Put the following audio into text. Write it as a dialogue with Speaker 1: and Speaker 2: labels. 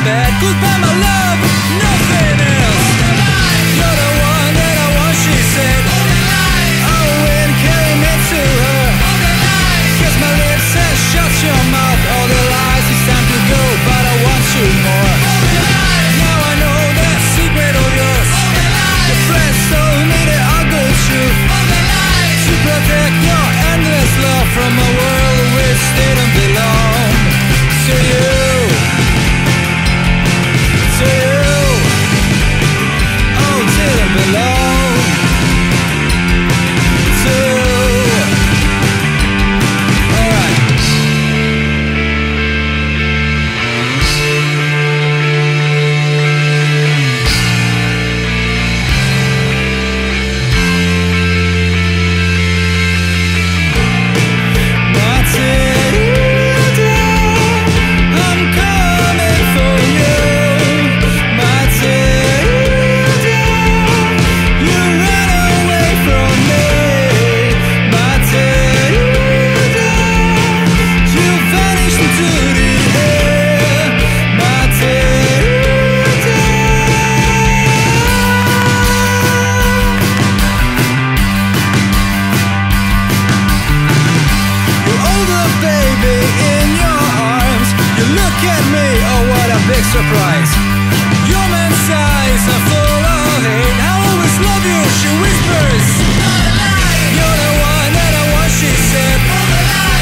Speaker 1: bed. Goodbye my love, nothing else. You're the one that I want, she said. Oh, and carry me to her. Kiss my lips and shut your mouth. All the lies, it's time to go, but I want you more. Now I know that secret of yours. Your friends told me the ugly truth. To protect your endless love from a world which didn't belong to you. To you. Oh, didn't belong to you. Alright. Big surprise. Your man's eyes are full of hate. I always love you, she whispers. You're the one that I want, she said.